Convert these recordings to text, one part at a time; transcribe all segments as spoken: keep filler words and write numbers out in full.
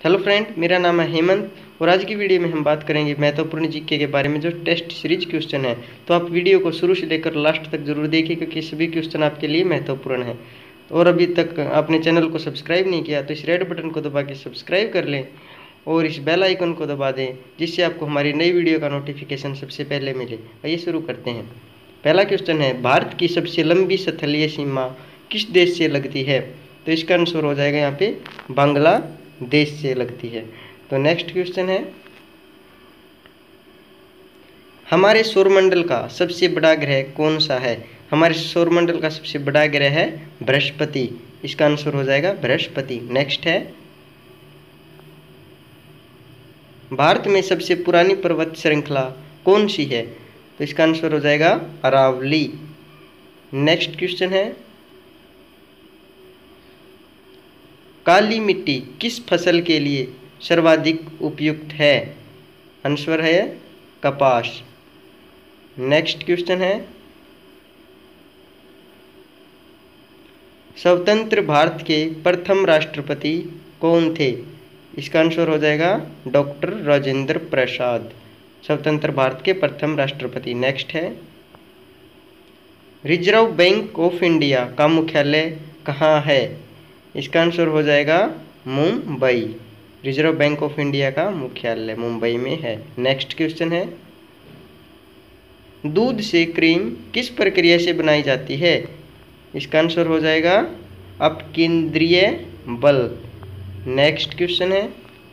Hello friend, मेरा नाम है हेमंत और आज की वीडियो में हम बात करेंगे महत्वपूर्ण जीके के बारे में जो टेस्ट सीरीज क्वेश्चन है। तो आप वीडियो को शुरू से लेकर लास्ट तक जरूर देखिए क्योंकि सभी क्वेश्चन आपके लिए महत्वपूर्ण है। और अभी तक आपने चैनल को सब्सक्राइब नहीं किया तो इस रेड बटन को दबा के सब्सक्राइब कर लें और इस बेल आइकन को दबा दें जिससे आपको हमारी नई वीडियो का नोटिफिकेशन सबसे पहले मिले। आइए शुरू करते हैं। पहला क्वेश्चन है, भारत की सबसे लंबी स्थलीय सीमा किस देश से लगती है? तो इसका आंसर हो जाएगा यहाँ पे बांग्लादेश से लगती है। तो नेक्स्ट क्वेश्चन है, हमारे सौरमंडल का सबसे बड़ा ग्रह कौन सा है? हमारे सौरमंडल का सबसे बड़ा ग्रह है बृहस्पति। इसका आंसर हो जाएगा बृहस्पति। नेक्स्ट है, भारत में सबसे पुरानी पर्वत श्रृंखला कौन सी है? तो इसका आंसर हो जाएगा अरावली। नेक्स्ट क्वेश्चन है, काली मिट्टी किस फसल के लिए सर्वाधिक उपयुक्त है? आंसर है कपास। नेक्स्ट क्वेश्चन है, स्वतंत्र भारत के प्रथम राष्ट्रपति कौन थे? इसका आंसर हो जाएगा डॉक्टर राजेंद्र प्रसाद, स्वतंत्र भारत के प्रथम राष्ट्रपति। नेक्स्ट है, रिजर्व बैंक ऑफ इंडिया का मुख्यालय कहाँ है? इसका आंसर हो जाएगा Mumbai. Reserve Bank of India का मुख्यालय मुंबई में है। नेक्स्ट क्वेश्चन है, दूध से क्रीम किस प्रक्रिया से बनाई जाती है? इसका आंसर हो जाएगा अपकेंद्रीय बल। नेक्स्ट क्वेश्चन है,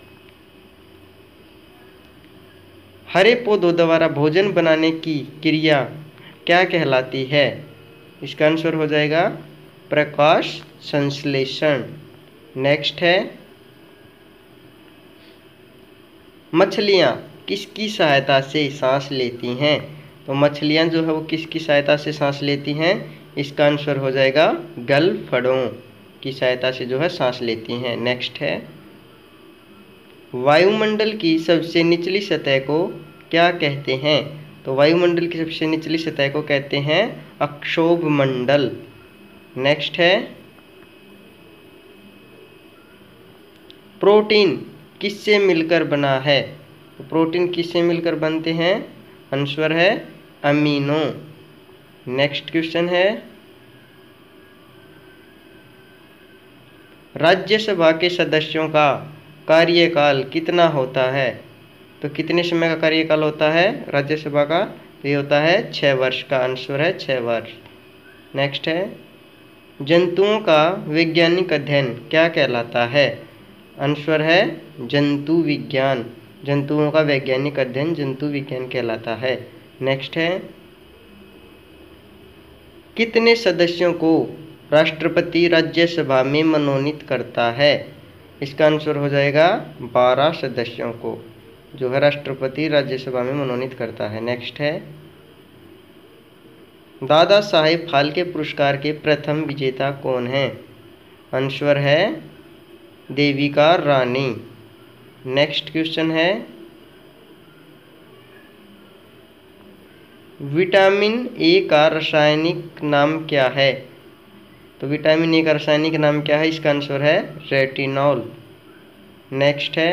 हरे पौधों द्वारा भोजन बनाने की क्रिया क्या कहलाती है? इसका आंसर हो जाएगा प्रकाश संश्लेषण। नेक्स्ट है, मछलियाँ किसकी सहायता से सांस लेती हैं? तो मछलियाँ जो है वो किसकी सहायता से सांस लेती हैं? इसका आंसर हो जाएगा गलफड़ों की सहायता से जो है सांस लेती हैं। नेक्स्ट है, वायुमंडल की सबसे निचली सतह को क्या कहते हैं? तो वायुमंडल की सबसे निचली सतह को कहते हैं अक्षोभ मंडल। नेक्स्ट है, प्रोटीन किससे मिलकर बना है? तो प्रोटीन किससे मिलकर बनते हैं? आंसर है अमीनो। नेक्स्ट क्वेश्चन है, राज्यसभा के सदस्यों का कार्यकाल कितना होता है? तो कितने समय का कार्यकाल होता है राज्यसभा का? तो ये होता है छः वर्ष का। आंसर है छः वर्ष। नेक्स्ट है, जंतुओं का वैज्ञानिक अध्ययन क्या कहलाता है? आंसर है जंतु विज्ञान। जंतुओं का वैज्ञानिक अध्ययन जंतु विज्ञान कहलाता है। नेक्स्ट है, कितने सदस्यों को राष्ट्रपति राज्यसभा में मनोनीत करता है? इसका आंसर हो जाएगा बारह सदस्यों को जो है राष्ट्रपति राज्यसभा में मनोनीत करता है। नेक्स्ट है, दादा साहेब फाल्के पुरस्कार के प्रथम विजेता कौन है? आंसर है देविका रानी। नेक्स्ट क्वेश्चन है, विटामिन ए का रासायनिक नाम क्या है? तो विटामिन ए का रासायनिक नाम क्या है? इसका आंसर है रेटिनॉल। नेक्स्ट है,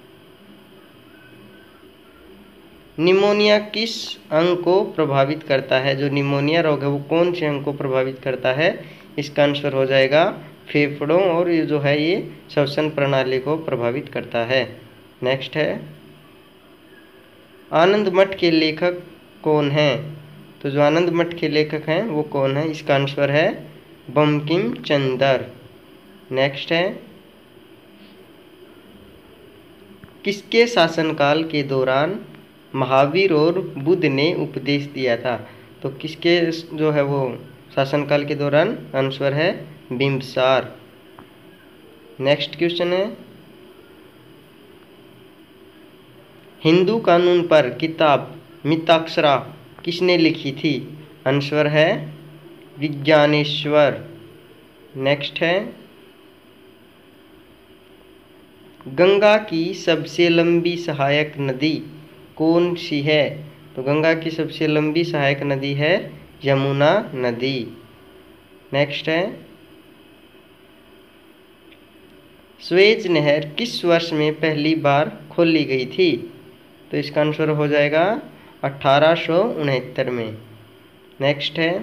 निमोनिया किस अंग को प्रभावित करता है? जो निमोनिया रोग है वो कौन से अंग को प्रभावित करता है? इसका आंसर हो जाएगा फेफड़ों और ये जो है ये श्वसन प्रणाली को प्रभावित करता है। नेक्स्ट है, आनंद मठ के लेखक कौन हैं? तो जो आनंद मठ के लेखक हैं वो कौन है? इसका आंसर है बंकिम चंद्र। नेक्स्ट है, किसके शासनकाल के दौरान महावीर और बुद्ध ने उपदेश दिया था? तो किसके जो है वो शासनकाल के दौरान? आंसर है बिंबिसार। नेक्स्ट क्वेश्चन है, हिंदू कानून पर किताब मिताक्षरा किसने लिखी थी? आंसर है विज्ञानेश्वर। नेक्स्ट है, गंगा की सबसे लंबी सहायक नदी कौन सी है? तो गंगा की सबसे लंबी सहायक नदी है यमुना नदी। नेक्स्ट है, स्वेज नहर किस वर्ष में पहली बार खोली गई थी? तो इसका आंसर हो जाएगा अठारह सौ उनहत्तर में। नेक्स्ट है,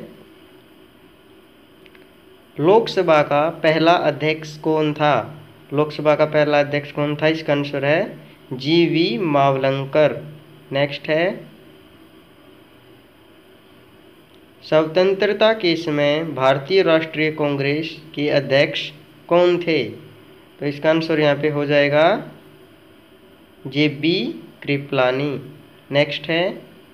लोकसभा का पहला अध्यक्ष कौन था? लोकसभा का पहला अध्यक्ष कौन था? इसका आंसर है जी वी मावलंकर। नेक्स्ट है, स्वतंत्रता के समय भारतीय राष्ट्रीय कांग्रेस के अध्यक्ष कौन थे? तो इसका आंसर यहाँ पे हो जाएगा जे बी कृपलानी। नेक्स्ट है,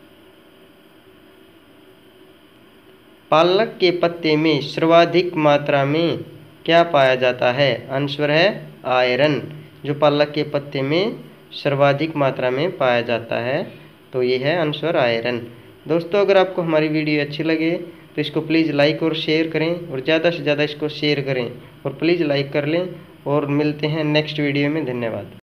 पालक के पत्ते में सर्वाधिक मात्रा में क्या पाया जाता है? आंसर है आयरन, जो पालक के पत्ते में सर्वाधिक मात्रा में पाया जाता है। तो ये है आंसर आयरन। दोस्तों, अगर आपको हमारी वीडियो अच्छी लगे तो इसको प्लीज़ लाइक और शेयर करें, और ज़्यादा से ज़्यादा इसको शेयर करें, और प्लीज़ लाइक कर लें। और मिलते हैं नेक्स्ट वीडियो में। धन्यवाद।